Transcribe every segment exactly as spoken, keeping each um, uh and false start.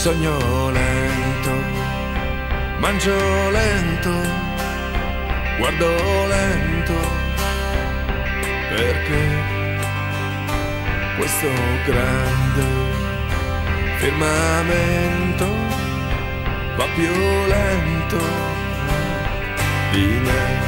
Sogno lento, mangio lento, guardo lento, perché questo grande firmamento va più lento di me.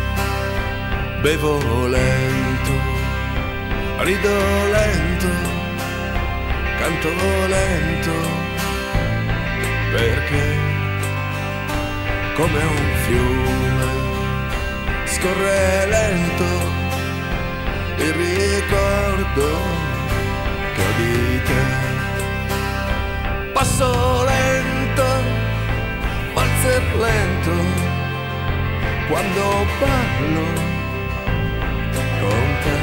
Bevo lento, rido lento, canto lento, perché come un fiume scorre lento il ricordo che ho di te. Passo lento, valzer lento, quando parlo con te.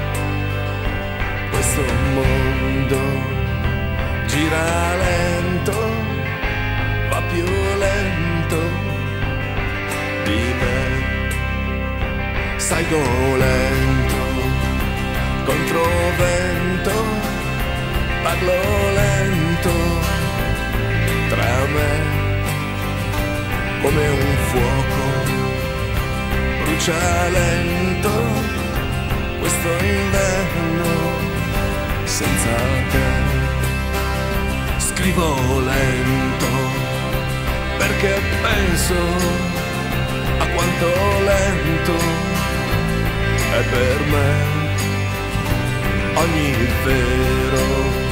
Questo mondo gira lento, va più lento di me. Salgo lento, contro vento, parlo lento tra me, come un fuoco brucia lento questo inverno senza te. Scrivo lento perché penso a quanto lento è per me ogni vero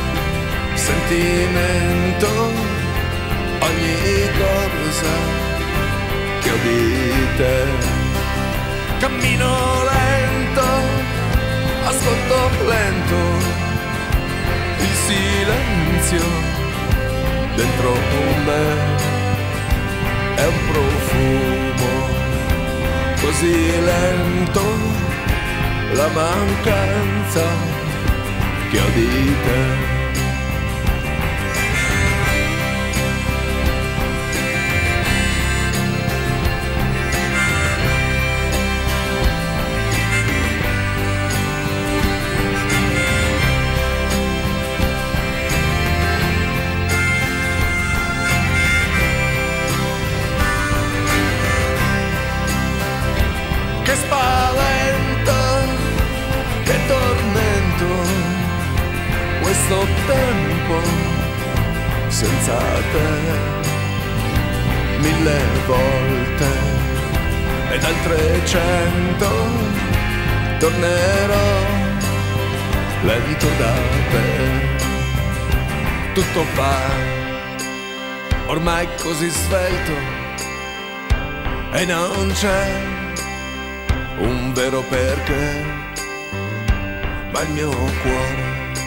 sentimento, ogni cosa che ho di te. Cammino lento, ascolto lento il silenzio dentro me. È un profumo così lento, la mancanza che ho di te. Che spavento, che tormento, questo tempo senza te. Mille volte ed altre cento tornerò lento da te. Tutto fa ormai così svelto e non c'è un vero perché, ma il mio cuore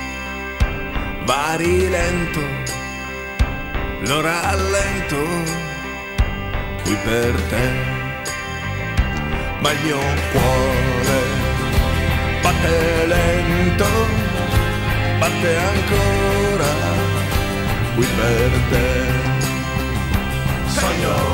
va rilento, lo rallento qui per te. Ma il mio cuore batte lento, batte ancora qui per te. Sogno